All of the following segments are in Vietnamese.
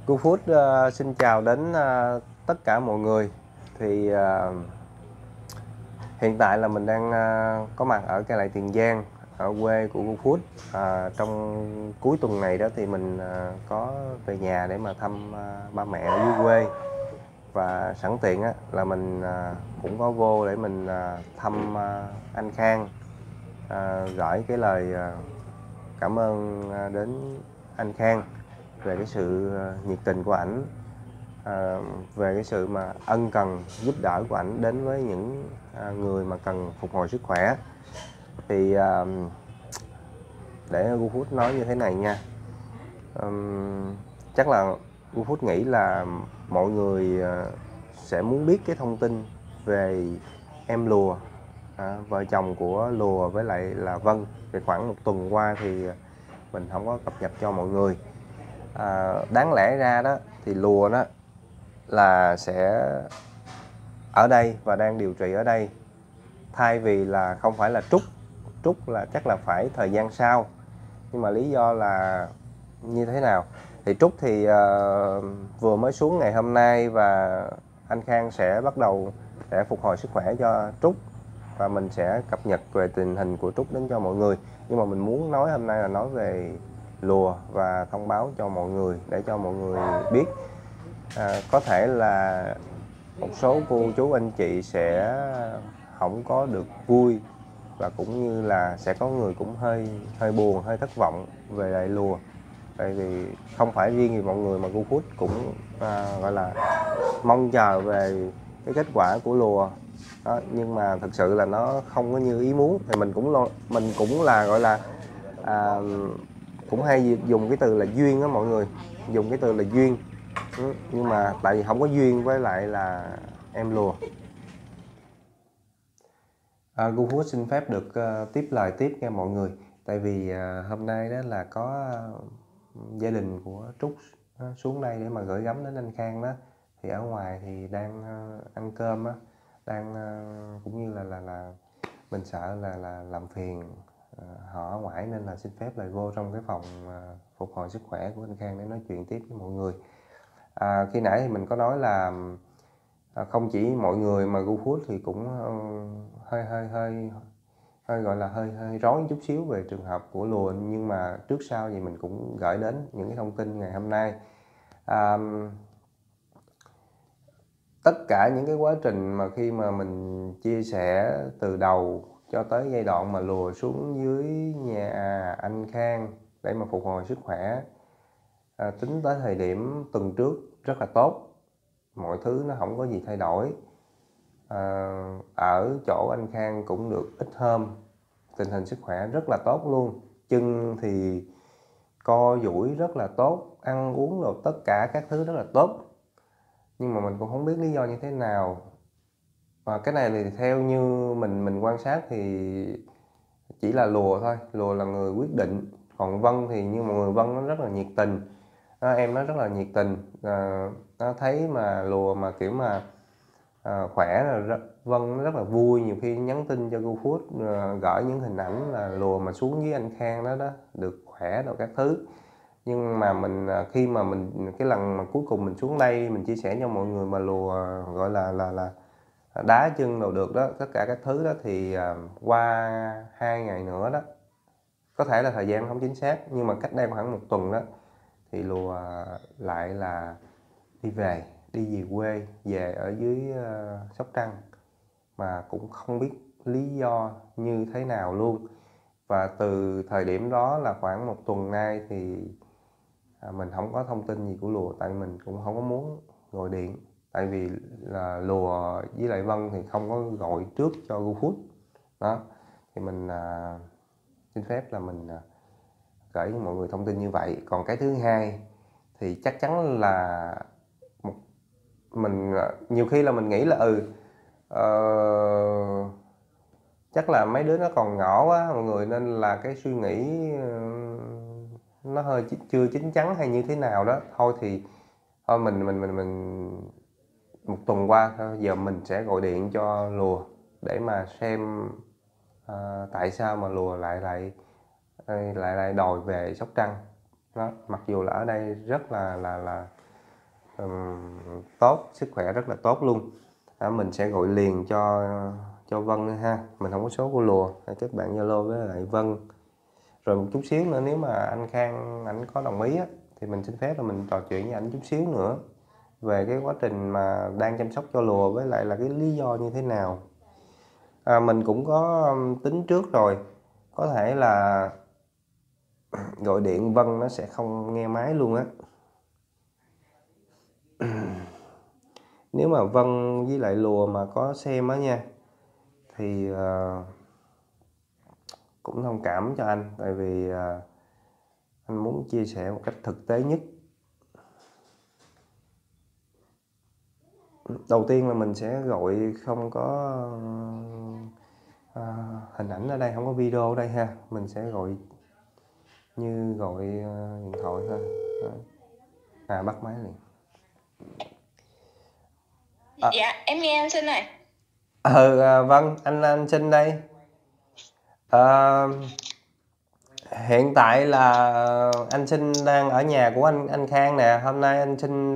GoFood xin chào đến tất cả mọi người. Thì hiện tại là mình đang có mặt ở Cai Lậy, Tiền Giang, ở quê của GoFood. Trong cuối tuần này đó thì mình có về nhà để mà thăm ba mẹ ở dưới quê, và sẵn tiện là mình cũng có vô để mình thăm anh Khang, gửi cái lời cảm ơn đến anh Khang về cái sự nhiệt tình của ảnh, về cái sự mà ân cần giúp đỡ của ảnh đến với những người mà cần phục hồi sức khỏe. Thì để GoFood nói như thế này nha. Chắc là GoFood nghĩ là mọi người sẽ muốn biết cái thông tin về em Lùa, vợ chồng của Lùa với lại là Vân. Thì khoảng một tuần qua thì mình không có cập nhật cho mọi người. Đáng lẽ ra đó thì Lùa đó là sẽ ở đây và đang điều trị ở đây, thay vì là không phải là Trúc là chắc là phải thời gian sau. Nhưng mà lý do là như thế nào thì Trúc thì vừa mới xuống ngày hôm nay, và anh Khang sẽ bắt đầu để phục hồi sức khỏe cho Trúc, và mình sẽ cập nhật về tình hình của Trúc đến cho mọi người. Nhưng mà mình muốn nói hôm nay là nói về Lùa và thông báo cho mọi người để cho mọi người biết. Có thể là một số cô chú anh chị sẽ không có được vui, và cũng như là sẽ có người cũng hơi buồn, hơi thất vọng về lại Lùa. Tại vì không phải riêng gì mọi người mà GoFood cũng gọi là mong chờ về cái kết quả của Lùa đó, nhưng mà thực sự là nó không có như ý muốn. Thì mình cũng là gọi là cũng hay dùng cái từ là duyên đó, mọi người dùng cái từ là duyên. Nhưng mà tại vì không có duyên với lại là em Lùa. GoFood xin phép được tiếp lời tiếp nha mọi người. Tại vì hôm nay đó là có gia đình của Trúc xuống đây để mà gửi gắm đến anh Khang đó. Thì ở ngoài thì đang ăn cơm á, đang cũng như là mình sợ là làm phiền họ ở ngoài, nên là xin phép lại vô trong cái phòng phục hồi sức khỏe của anh Khang để nói chuyện tiếp với mọi người. Khi nãy thì mình có nói là không chỉ mọi người mà GoFood thì cũng hơi gọi là hơi rối chút xíu về trường hợp của Lùa. Nhưng mà trước sau gì mình cũng gửi đến những cái thông tin ngày hôm nay. Tất cả những cái quá trình mà khi mà mình chia sẻ từ đầu cho tới giai đoạn mà Lùa xuống dưới nhà anh Khang để mà phục hồi sức khỏe, tính tới thời điểm tuần trước rất là tốt, mọi thứ nó không có gì thay đổi. Ở chỗ anh Khang cũng được ít hôm, tình hình sức khỏe rất là tốt luôn. Chân thì co duỗi rất là tốt, ăn uống rồi tất cả các thứ rất là tốt. Nhưng mà mình cũng không biết lý do như thế nào. Và cái này thì theo như mình quan sát thì chỉ là Lùa thôi, Lùa là người quyết định. Còn Vân thì như mọi người, Vân nó rất là nhiệt tình, em nó rất là nhiệt tình. Nó thấy mà Lùa mà kiểu mà khỏe là Vân nó rất là vui. Nhiều khi nhắn tin cho GoFood, gửi những hình ảnh là Lùa mà xuống với anh Khang đó được khỏe rồi các thứ. Nhưng mà mình khi mà mình cái lần mà cuối cùng mình xuống đây mình chia sẻ cho mọi người mà Lùa gọi là đá chân đồ được đó, tất cả các thứ đó, thì qua 2 ngày nữa đó, có thể là thời gian không chính xác, nhưng mà cách đây khoảng 1 tuần đó, thì Lùa lại là đi về quê, về ở dưới Sóc Trăng, mà cũng không biết lý do như thế nào luôn. Và từ thời điểm đó là khoảng 1 tuần nay thì mình không có thông tin gì của Lùa. Tại mình cũng không có muốn gọi điện, tại vì là Lùa với lại Vân thì không có gọi trước cho GoFood đó. Thì mình xin phép là mình gửi cho mọi người thông tin như vậy. Còn cái thứ hai thì chắc chắn là mình nhiều khi là mình nghĩ là chắc là mấy đứa nó còn nhỏ quá mọi người, nên là cái suy nghĩ nó hơi chưa chín chắn hay như thế nào đó. Thôi thì thôi mình 1 tuần qua thôi, giờ mình sẽ gọi điện cho Lùa để mà xem tại sao mà Lùa lại đòi về Sóc Trăng đó. Mặc dù là ở đây rất là tốt, sức khỏe rất là tốt luôn. Mình sẽ gọi liền cho Vân ha, mình không có số của lùa, hay kết bạn Zalo với lại Vân. Rồi một chút xíu nữa nếu mà anh Khang ảnh có đồng ý á, thì mình xin phép là mình trò chuyện với ảnh chút xíu nữa về cái quá trình mà đang chăm sóc cho lùa, với lại là cái lý do như thế nào. Mình cũng có tính trước rồi, có thể là gọi điện Vân nó sẽ không nghe máy luôn á. Nếu mà Vân với lại lùa mà có xem á nha, thì cũng thông cảm cho anh, tại vì anh muốn chia sẻ một cách thực tế nhất. Đầu tiên là mình sẽ gọi không có hình ảnh ở đây, không có video ở đây ha, mình sẽ gọi như gọi điện thoại thôi. Bắt máy liền. Dạ em nghe anh Sinh này. Vâng, anh Sinh đây. Hiện tại là anh Sinh đang ở nhà của anh Khang nè. Hôm nay anh Sinh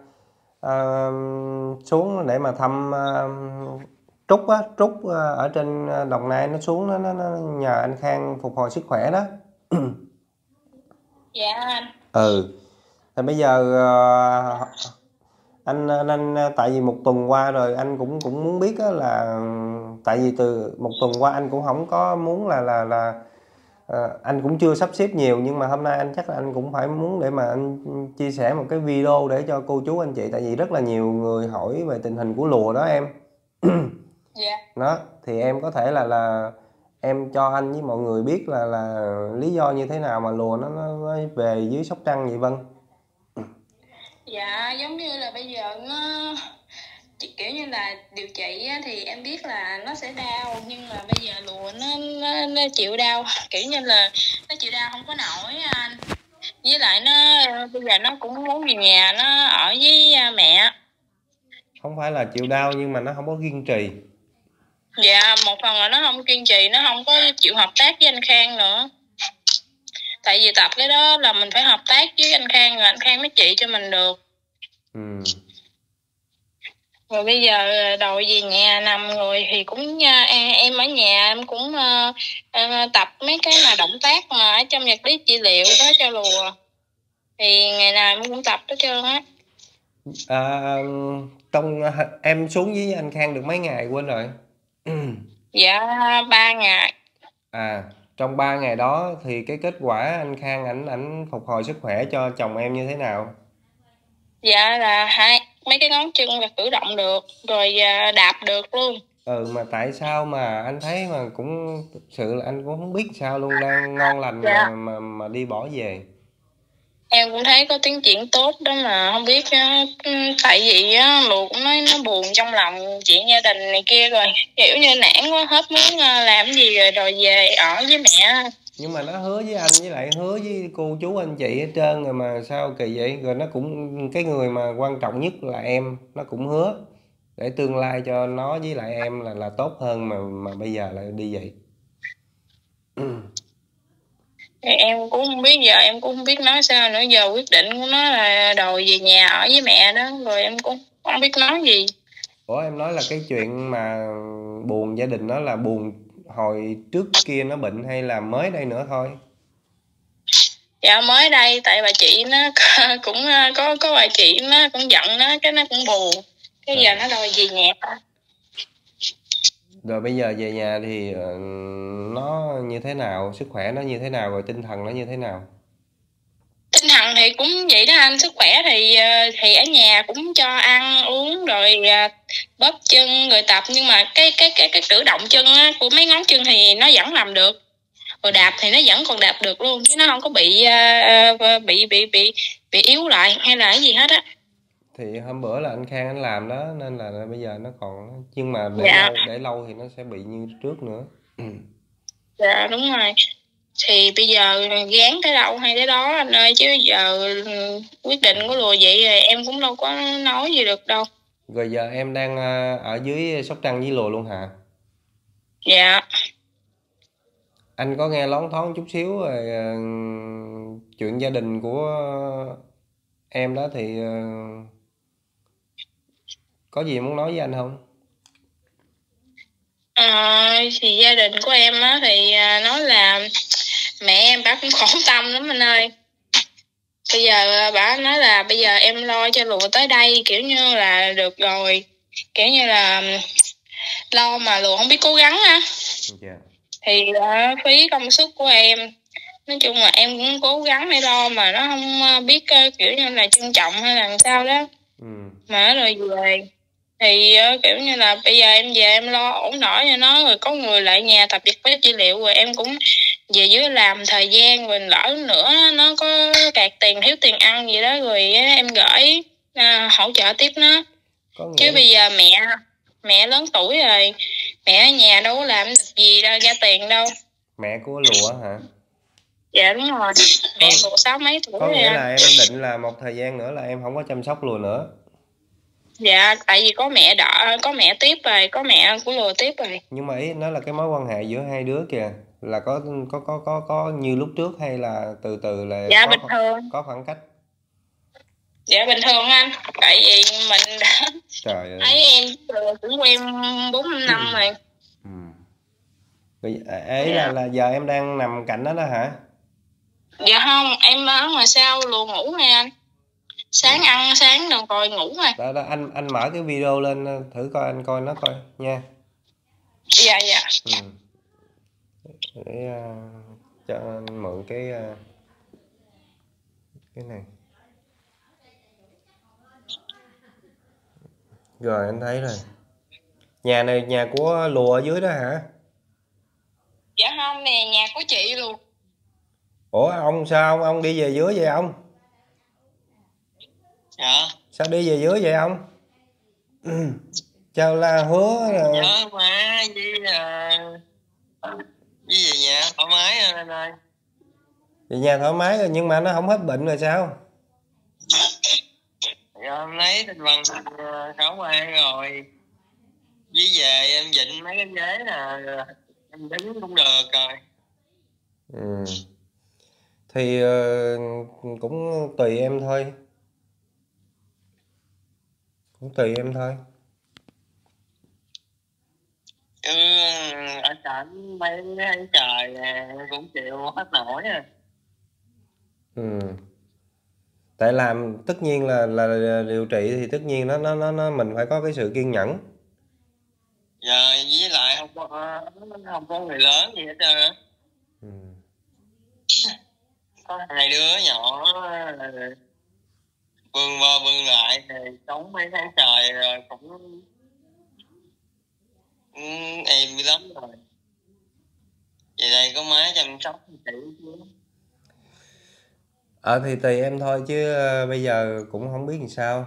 xuống để mà thăm Trúc á. Trúc ở trên Đồng Nai nó xuống, nó nhờ anh Khang phục hồi sức khỏe đó. Dạ anh. Thì bây giờ anh tại vì một tuần qua rồi anh cũng muốn biết á, là tại vì từ một tuần qua anh cũng không có muốn là anh cũng chưa sắp xếp nhiều, nhưng mà hôm nay anh chắc là anh cũng phải muốn để mà anh chia sẻ một cái video để cho cô chú anh chị, tại vì rất là nhiều người hỏi về tình hình của lùa đó em. Dạ. Đó thì em có thể là em cho anh với mọi người biết là lý do như thế nào mà lùa nó về dưới Sóc Trăng vậy Vân. Dạ giống như là bây giờ nó kiểu như là điều trị á, thì em biết là nó sẽ đau, nhưng mà bây giờ lùa nó chịu đau, kiểu như là nó chịu đau không có nổi anh. Với lại nó bây giờ nó cũng muốn về nhà nó ở với mẹ. Không phải là chịu đau nhưng mà nó không có kiên trì. Dạ một phần là nó không kiên trì, nó không có chịu hợp tác với anh Khang nữa. Tại vì tập cái đó là mình phải hợp tác với anh Khang rồi anh Khang mới trị cho mình được. Rồi bây giờ đòi về nhà nằm rồi thì cũng em ở nhà em cũng tập mấy cái mà động tác mà ở trong vật lý trị liệu đó cho lùa. Thì ngày nào em cũng tập hết trơn á. Trong em xuống với anh Khang được mấy ngày quên rồi. Dạ 3 ngày. Trong 3 ngày đó thì cái kết quả anh Khang ảnh phục hồi sức khỏe cho chồng em như thế nào? Dạ là mấy cái ngón chân là cử động được, rồi đạp được luôn. Mà tại sao mà anh thấy mà cũng thực sự là anh cũng không biết sao luôn, đang ngon lành Dạ. mà đi bỏ về. Em cũng thấy có tiến triển tốt đó mà không biết tại vì á Lù cũng nói nó buồn trong lòng chuyện gia đình này kia, rồi kiểu như nản quá hết muốn làm gì rồi rồi về ở với mẹ. Nhưng mà nó hứa với anh với lại hứa với cô chú anh chị hết trơn rồi mà sao kỳ vậy? Rồi nó cũng, cái người mà quan trọng nhất là em, nó cũng hứa để tương lai cho nó với lại em là tốt hơn, mà bây giờ lại đi vậy. Thì em cũng không biết, giờ em cũng không biết nói sao nữa, giờ quyết định của nó là đòi về nhà ở với mẹ đó, rồi em cũng không biết nói gì. Ủa em nói là cái chuyện mà buồn gia đình nó là buồn hồi trước kia nó bệnh hay là mới đây nữa thôi? Dạ mới đây, tại bà chị nó cũng có bà chị nó cũng giận nó, cái nó cũng buồn, cái giờ nó đòi về nhà. Rồi bây giờ về nhà thì nó như thế nào, sức khỏe nó như thế nào, rồi tinh thần nó như thế nào? Tinh thần thì cũng vậy đó anh, sức khỏe thì ở nhà cũng cho ăn uống rồi bóp chân rồi tập, nhưng mà cái cử động chân á, của mấy ngón chân thì nó vẫn làm được, rồi đạp thì nó vẫn còn đạp được luôn, chứ nó không có bị yếu lại hay là cái gì hết á. Thì hôm bữa là anh Khang anh làm đó nên là bây giờ nó còn, nhưng mà Dạ. để lâu thì nó sẽ bị như trước nữa. Dạ đúng rồi, thì bây giờ gán tới đâu hay tới đó anh ơi, chứ giờ quyết định của lùa vậy rồi em cũng đâu có nói gì được đâu. Rồi giờ em đang ở dưới Sóc Trăng với lùa luôn hả? Dạ. Anh có nghe lón thoáng chút xíu rồi chuyện gia đình của em đó thì Có gì muốn nói với anh không? Thì gia đình của em á thì nói là mẹ em bà cũng khổ tâm lắm anh ơi. Bây giờ bà nói là bây giờ em lo cho lụa tới đây kiểu như là được rồi, kiểu như là lo mà lụa không biết cố gắng á. Dạ. Thì phí công sức của em. Nói chung là em cũng cố gắng để lo mà nó không biết kiểu như là trân trọng hay là làm sao đó. Mà rồi về thì kiểu như là bây giờ em về em lo ổn nổi cho nó, rồi có người lại nhà tập dịch với trị liệu, rồi em cũng về dưới làm thời gian, rồi lỡ nữa nó có kẹt tiền thiếu tiền ăn gì đó rồi em gửi hỗ trợ tiếp nó. Chứ bây giờ mẹ lớn tuổi rồi, mẹ ở nhà đâu có làm được gì đâu, ra tiền đâu. Mẹ của lụa hả? Dạ đúng rồi, mẹ lụa 60 mấy tuổi Có rồi nghĩa anh. là em định là một thời gian nữa là em không có chăm sóc lụa nữa. Dạ, tại vì có mẹ đỡ, có mẹ tiếp rồi, có mẹ của lùa tiếp rồi. Nhưng mà ý nó là cái mối quan hệ giữa hai đứa kìa, là có như lúc trước hay là từ từ là Dạ bình thường. có khoảng cách? Dạ bình thường anh, tại vì mình đã Trời ơi. thấy em cũng quen 4-5 năm rồi. Ấy là giờ em đang nằm cạnh đó đó hả? Dạ không, em ở ngoài sau lùa ngủ nè anh. Sáng ăn sáng rồi rồi ngủ rồi. Đó anh mở cái video lên thử coi, anh coi nó coi nha. Dạ dạ. Để cho anh mượn cái này. Rồi anh thấy rồi. Nhà này nhà của lùa ở dưới đó hả? Dạ không, nè nhà của chị luôn. Ủa ông sao ông đi về dưới vậy ông? Dạ. Sao đi về dưới vậy ông? Chào là hứa là... Dạ mà với về nhà thoải mái anh ơi. Về nhà thoải mái rồi nhưng mà nó không hết bệnh rồi sao? Dạ em lấy tinh vần khảo quan rồi. Với về em vịnh mấy cái ghế nè, em đứng cũng được rồi. Thì cũng tùy em thôi. Cũng tùy em thôi. Chứ ở trển mấy tháng trời cũng chịu hết nổi à. Tại làm tất nhiên là điều trị thì tất nhiên nó mình phải có cái sự kiên nhẫn. Giờ với lại không có người lớn gì hết trơn á. Có hai đứa nhỏ vươn qua vươn lại thì sống mấy tháng trời rồi cũng em lắm rồi. Vậy đây có má chăm sóc kỹ chứ. Thì tùy em thôi chứ bây giờ cũng không biết làm sao.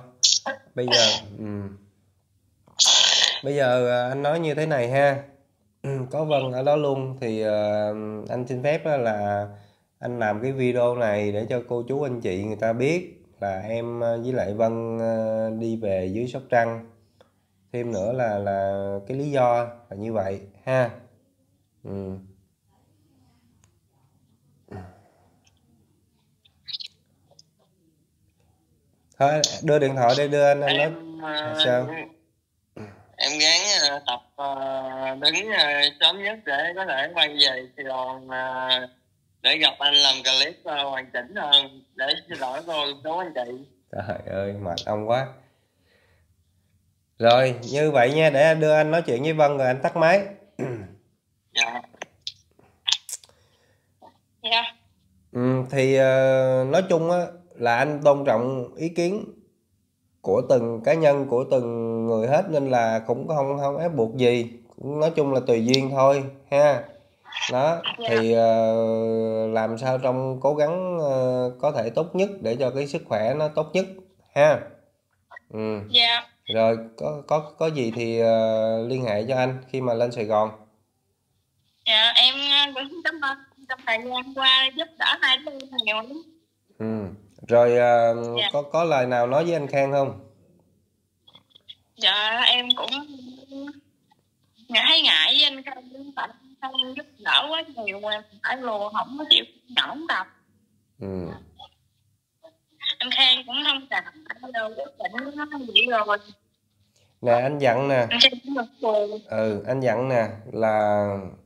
Bây giờ anh nói như thế này ha. Có Vân ở đó luôn thì anh xin phép là anh làm cái video này để cho cô chú anh chị người ta biết là em với lại Vân đi về dưới Sóc Trăng. Thêm nữa là cái lý do là như vậy ha. Thôi đưa điện thoại đây, đưa anh nói sao? Em gắng tập đứng sớm nhất để có thể quay về Sài Gòn để gặp anh làm clip hoàn chỉnh hơn để xin lỗi cô chú anh chị. Trời ơi mệt ông quá. Rồi như vậy nha, để đưa anh nói chuyện với Vân rồi anh tắt máy. Dạ. Dạ. Thì nói chung á là anh tôn trọng ý kiến của từng cá nhân, của từng người hết, nên là cũng không ép buộc gì, cũng nói chung là tùy duyên thôi ha. Đó thì làm sao trong cố gắng có thể tốt nhất để cho cái sức khỏe nó tốt nhất ha. Dạ. Rồi có gì thì liên hệ cho anh khi mà lên Sài Gòn. Dạ em cũng cảm ơn trong thời gian qua giúp đỡ hai đứa nhiều lắm. Rồi có lời nào nói với anh Khang không? Dạ em cũng thấy ngại với anh Khang, tại anh giúp đỡ quá nhiều mà phải lùa không có chịu nhẫn tập. Anh Khang cũng thông cảm, bây giờ quyết định nó vậy rồi. Nè anh dặn nè. Anh Khang cũng mặc đồ. Anh dặn nè là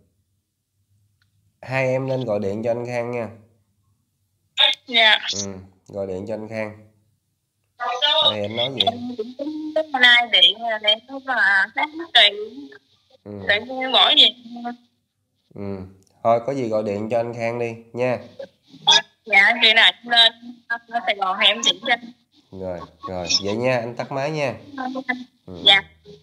hai em nên gọi điện cho anh Khang nha. Dạ. Gọi điện cho anh Khang. Thì anh nói vậy. Em cũng tính nay điện là em không mà sáng kỳ. Để em bỏ gì. Thôi có gì gọi điện cho anh Khang đi nha. Dạ khi nào em lên ở Sài Gòn thì em điện cho anh. Rồi vậy nha, anh tắt máy nha. Dạ.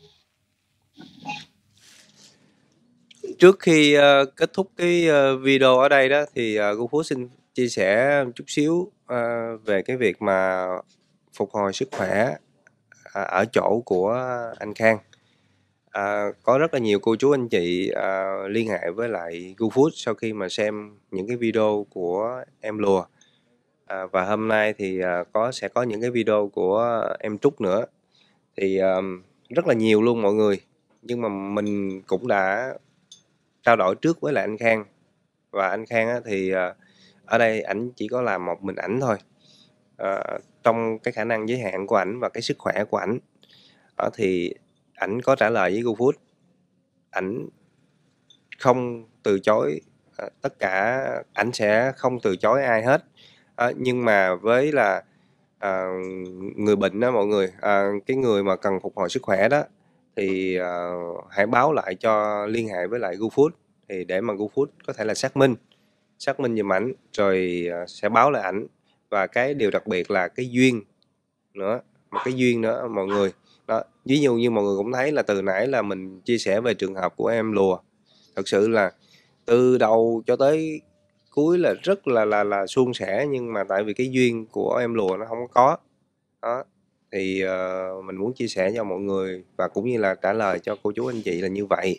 Trước khi kết thúc cái video ở đây đó thì GoFood xin chia sẻ chút xíu về cái việc mà phục hồi sức khỏe ở chỗ của anh Khang. Có rất là nhiều cô chú anh chị liên hệ với lại GoFood sau khi mà xem những cái video của em Lùa. Và hôm nay thì sẽ có những cái video của em Trúc nữa. Thì rất là nhiều luôn mọi người. Nhưng mà mình cũng đã trao đổi trước với lại anh Khang. Và anh Khang á, thì ở đây ảnh chỉ có làm một mình ảnh thôi. Trong cái khả năng giới hạn của ảnh và cái sức khỏe của ảnh thì ảnh có trả lời với GoFood, ảnh không từ chối tất cả, ảnh sẽ không từ chối ai hết. Nhưng mà với là người bệnh đó mọi người, cái người mà cần phục hồi sức khỏe đó thì hãy báo lại liên hệ với lại GoFood thì để mà GoFood có thể là xác minh giùm ảnh rồi sẽ báo lại ảnh. Và cái điều đặc biệt là cái duyên nữa, một cái duyên nữa mọi người đó. Ví dụ như mọi người cũng thấy là từ nãy là mình chia sẻ về trường hợp của em Lùa, thật sự là từ đầu cho tới cuối là rất là suôn sẻ, nhưng mà tại vì cái duyên của em Lùa nó không có đó, thì mình muốn chia sẻ cho mọi người và cũng như là trả lời cho cô chú anh chị là như vậy.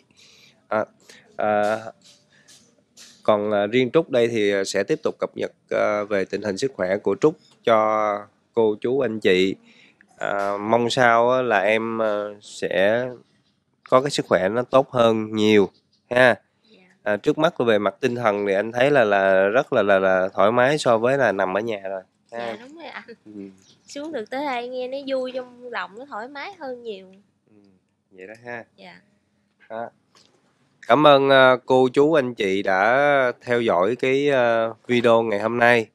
Còn riêng Trúc đây thì sẽ tiếp tục cập nhật về tình hình sức khỏe của Trúc cho cô chú anh chị. Mong sao là em sẽ có cái sức khỏe nó tốt hơn nhiều ha. Trước mắt về mặt tinh thần thì anh thấy là rất là thoải mái so với là nằm ở nhà rồi ha. Dạ đúng rồi anh. Xuống được tới đây nghe nó vui trong lòng, nó thoải mái hơn nhiều. Vậy đó ha. Dạ. Cảm ơn cô chú anh chị đã theo dõi cái video ngày hôm nay.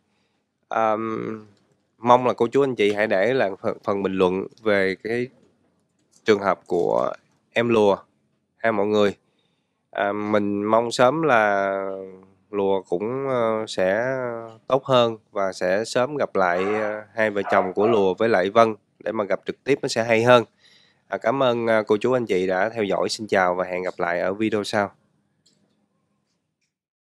Mong là cô chú anh chị hãy để lại phần bình luận về cái trường hợp của em Lùa ha mọi người. Mình mong sớm là Lùa cũng sẽ tốt hơn và sẽ sớm gặp lại hai vợ chồng của Lùa với lại Vân để mà gặp trực tiếp nó sẽ hay hơn. Cảm ơn cô chú anh chị đã theo dõi. Xin chào và hẹn gặp lại ở video sau.